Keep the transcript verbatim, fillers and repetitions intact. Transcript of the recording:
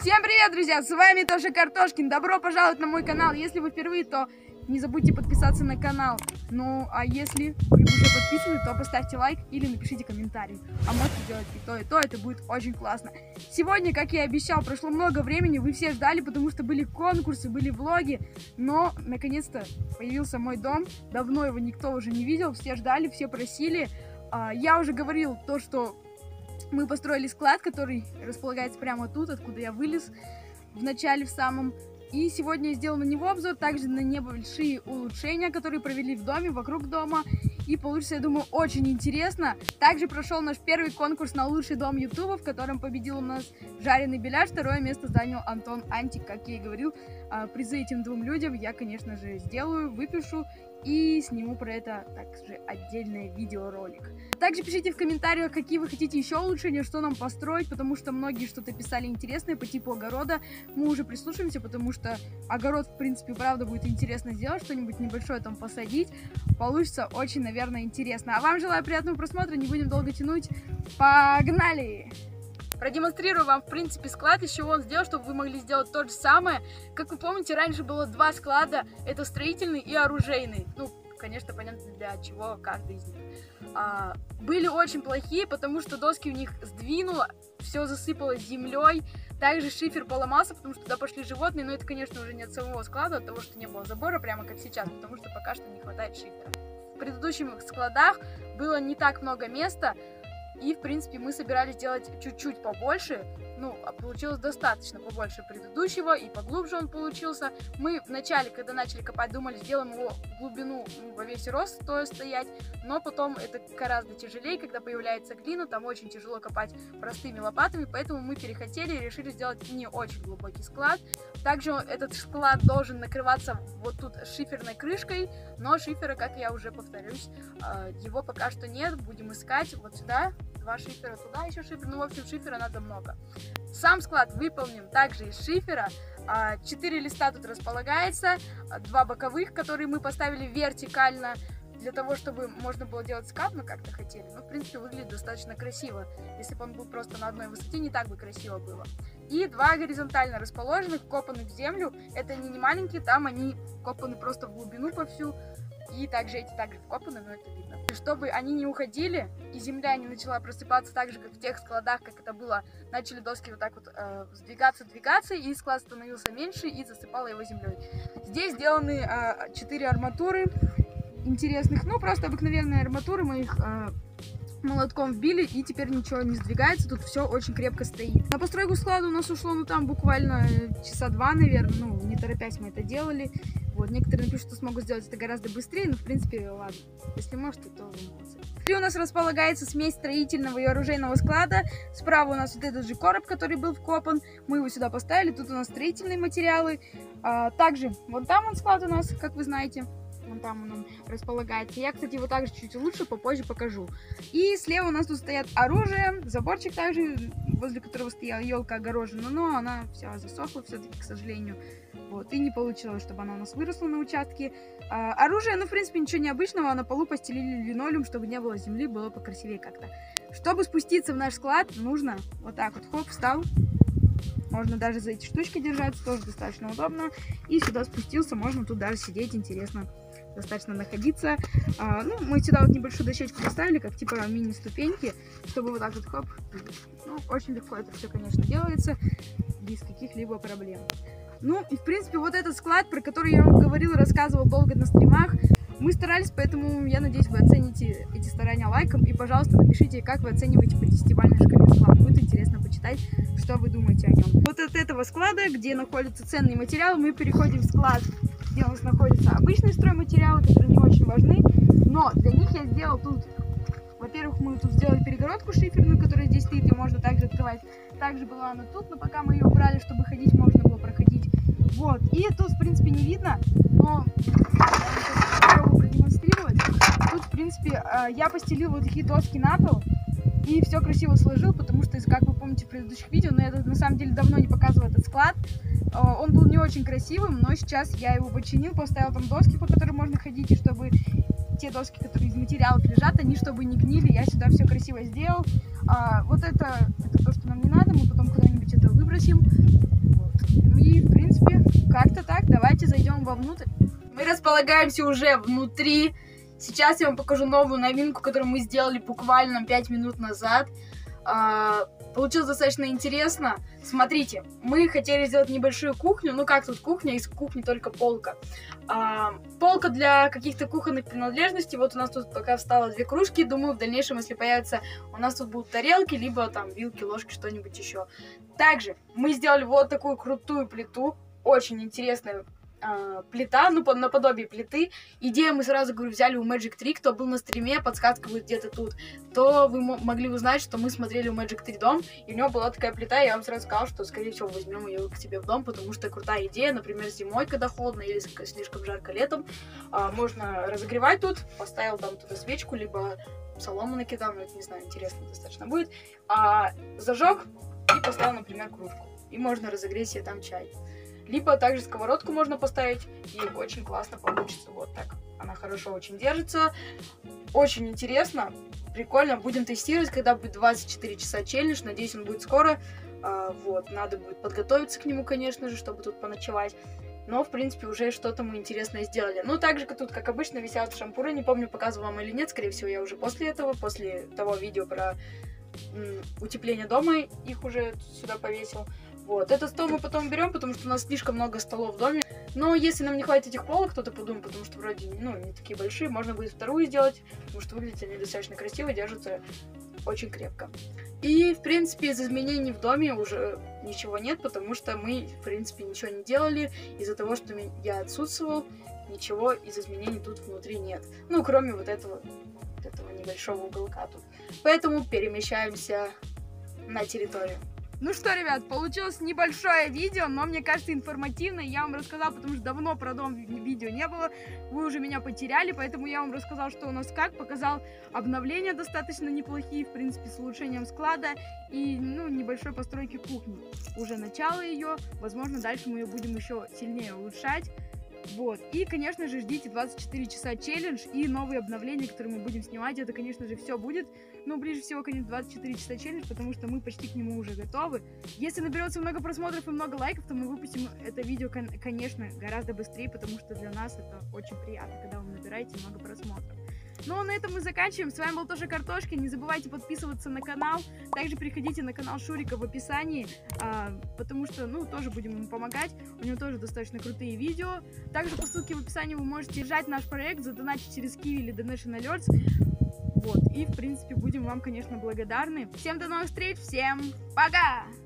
Всем привет, друзья! С вами Тоша Картошкин. Добро пожаловать на мой канал. Если вы впервые, то не забудьте подписаться на канал. Ну, а если вы уже подписаны, то поставьте лайк или напишите комментарий. А можете делать и то, и то, это будет очень классно. Сегодня, как я и обещал, прошло много времени, вы все ждали, потому что были конкурсы, были влоги. Но, наконец-то, появился мой дом. Давно его никто уже не видел, все ждали, все просили. Я уже говорил то, что мы построили склад, который располагается прямо тут, откуда я вылез в начале, в самом. И сегодня я сделал на него обзор, также на небольшие улучшения, которые провели в доме, вокруг дома. И получится, я думаю, очень интересно. Также прошел наш первый конкурс на лучший дом Ютуба, в котором победил у нас Жареный Беляш. Второе место занял Антон Антик, как я и говорил. Призы этим двум людям я, конечно же, сделаю, выпишу и сниму про это также отдельный видеоролик. Также пишите в комментариях, какие вы хотите еще улучшения, что нам построить, потому что многие что-то писали интересное по типу огорода. Мы уже прислушаемся, потому что огород, в принципе, правда будет интересно сделать, что-нибудь небольшое там посадить. Получится очень, наверное, интересно. А вам желаю приятного просмотра, не будем долго тянуть. Погнали! Продемонстрирую вам, в принципе, склад, из чего он сделал, чтобы вы могли сделать то же самое. Как вы помните, раньше было два склада, это строительный и оружейный. Ну, конечно, понятно, для чего каждый из них. А, были очень плохие, потому что доски у них сдвинуло, все засыпало землей. Также шифер поломался, потому что туда пошли животные, но это, конечно, уже не от самого склада, от того, что не было забора, прямо как сейчас, потому что пока что не хватает шифера. В предыдущих складах было не так много места. И, в принципе, мы собирались делать чуть-чуть побольше. Ну, а получилось достаточно побольше предыдущего, и поглубже он получился. Мы вначале, когда начали копать, думали, сделаем его в глубину, ну, во весь рост стоя стоять. Но потом это гораздо тяжелее, когда появляется глина, там очень тяжело копать простыми лопатами. Поэтому мы перехотели и решили сделать не очень глубокий склад. Также этот склад должен накрываться вот тут шиферной крышкой. Но шифера, как я уже повторюсь, его пока что нет. Будем искать вот сюда. Два шифера туда, еще шифер. Ну, в общем, шифера надо много. Сам склад выполнен также из шифера. Четыре листа тут располагается. Два боковых, которые мы поставили вертикально, для того, чтобы можно было делать скат, мы как-то хотели. Ну, в принципе, выглядит достаточно красиво. Если бы он был просто на одной высоте, не так бы красиво было. И два горизонтально расположенных, копанных в землю. Это они не маленькие, там они копаны просто в глубину по всю. И также эти также вкопаны, но это видно. Чтобы они не уходили, и земля не начала просыпаться так же, как в тех складах, как это было. Начали доски вот так вот э, сдвигаться, двигаться, и склад становился меньше и засыпало его землей. Здесь сделаны четыре э, арматуры интересных, ну просто обыкновенные арматуры, мы их э, молотком вбили, и теперь ничего не сдвигается, тут все очень крепко стоит. На постройку склада у нас ушло, ну там буквально часа два, наверное, ну не торопясь мы это делали. Вот, некоторые напишут, что смогут сделать это гораздо быстрее, но в принципе, ладно, если можете, то вы молодцы. Внутри у нас располагается смесь строительного и оружейного склада. Справа у нас вот этот же короб, который был вкопан, мы его сюда поставили, тут у нас строительные материалы. А, также, вон там он склад у нас, как вы знаете. Вон там он располагается. Я, кстати, его также чуть лучше попозже покажу. И слева у нас тут стоят оружие, заборчик также, возле которого стояла елка огорожена, но она вся засохла все-таки, к сожалению. Вот, и не получилось, чтобы она у нас выросла на участке. А, оружие, ну, в принципе, ничего необычного, на полу постелили линолеум, чтобы не было земли, было покрасивее как-то. Чтобы спуститься в наш склад, нужно вот так вот, хоп, встал. Можно даже за эти штучки держаться, тоже достаточно удобно. И сюда спустился, можно тут даже сидеть, интересно достаточно находиться. А, ну, мы сюда вот небольшую дощечку поставили, как типа мини-ступеньки, чтобы вот так вот хоп. Ну, очень легко это все, конечно, делается, без каких-либо проблем. Ну, и в принципе, вот этот склад, про который я вам говорил и рассказывал долго на стримах, мы старались, поэтому я надеюсь, вы оцените эти старания лайком. И, пожалуйста, напишите, как вы оцениваете по десятибалльной шкале склад. Будет интересно почитать, что вы думаете о нем. Вот от этого склада, где находятся ценные материалы, мы переходим в склад, где у нас находятся обычные стройматериалы, которые не очень важны. Но для них я сделал тут, во-первых, мы тут сделали перегородку шиферную, которая здесь стоит, ее можно также открывать. Также была она тут, но пока мы ее убрали, чтобы ходить, можно было проходить. Вот, и тут, в принципе, не видно, но я попробую продемонстрировать. Тут, в принципе, я постелил вот такие доски на пол и все красиво сложил, потому что, как вы помните в предыдущих видео, но я на самом деле давно не показывала этот склад. Он был не очень красивым, но сейчас я его починил, поставил там доски, по которым можно ходить, и чтобы те доски, которые из материалов лежат, они чтобы не гнили, я сюда все красиво сделал. А, вот это, это то, что нам не надо, мы потом куда-нибудь это выбросим. давайте зайдем вовнутрь. Мы располагаемся уже внутри. Сейчас я вам покажу новую новинку, которую мы сделали буквально пять минут назад. А, получилось достаточно интересно. Смотрите, мы хотели сделать небольшую кухню. Ну как тут кухня? Из кухни только полка. А, полка для каких-то кухонных принадлежностей. Вот у нас тут пока встало две кружки. Думаю, в дальнейшем, если появятся, у нас тут будут тарелки, либо там вилки, ложки, что-нибудь еще. Также мы сделали вот такую крутую плиту. Очень интересная э, плита, ну, под, наподобие плиты. Идею мы сразу, говорю, взяли у Magic три. Кто был на стриме, подсказка будет где-то тут, то вы могли узнать, что мы смотрели у Magic три дом, и у него была такая плита, и я вам сразу сказал, что, скорее всего, возьмем ее к себе в дом, потому что крутая идея, например, зимой, когда холодно или слишком жарко летом, э, можно разогревать тут, поставил там туда свечку, либо солому накидал, но это, не знаю, интересно достаточно будет, а, зажег и поставил, например, кружку, и можно разогреть себе там чай. Либо также сковородку можно поставить, и очень классно получится. Вот так. Она хорошо очень держится. Очень интересно. Прикольно. Будем тестировать, когда будет двадцать четыре часа челлендж. Надеюсь, он будет скоро. А, вот. Надо будет подготовиться к нему, конечно же, чтобы тут поночевать. Но, в принципе, уже что-то мы интересное сделали. Ну, так же, как тут, как обычно, висят шампуры. Не помню, показывала вам или нет. Скорее всего, я уже после этого, после того видео про м, утепление дома, их уже сюда повесил. Вот, этот стол мы потом берем, потому что у нас слишком много столов в доме. Но если нам не хватит этих полок, кто-то подумает, потому что вроде, ну, не такие большие, можно будет вторую сделать, потому что выглядят они достаточно красиво, держатся очень крепко. И, в принципе, из изменений в доме уже ничего нет, потому что мы, в принципе, ничего не делали. Из-за того, что я отсутствовал, ничего из изменений тут внутри нет. Ну, кроме вот этого, вот этого небольшого уголка тут. Поэтому перемещаемся на территорию. Ну что, ребят, получилось небольшое видео, но мне кажется информативное. Я вам рассказала, потому что давно про дом видео не было. Вы уже меня потеряли, поэтому я вам рассказал, что у нас как. Показал обновления достаточно неплохие, в принципе, с улучшением склада и, ну, небольшой постройки кухни. Уже начало ее, возможно, дальше мы ее будем еще сильнее улучшать. Вот, и, конечно же, ждите двадцать четыре часа челлендж и новые обновления, которые мы будем снимать. Это, конечно же, все будет, но ближе всего, конечно, двадцать четыре часа челлендж, потому что мы почти к нему уже готовы. Если наберется много просмотров и много лайков, то мы выпустим это видео, конечно, гораздо быстрее, потому что для нас это очень приятно, когда вы набираете много просмотров. Ну а на этом мы заканчиваем. С вами был Тоша Картошкин. Не забывайте подписываться на канал. Также приходите на канал Шурика в описании, а, потому что, ну, тоже будем ему помогать. У него тоже достаточно крутые видео. Также по ссылке в описании вы можете держать наш проект, задонатить через Kiwi или Donation Alerts. Вот. И, в принципе, будем вам, конечно, благодарны. Всем до новых встреч. Всем пока!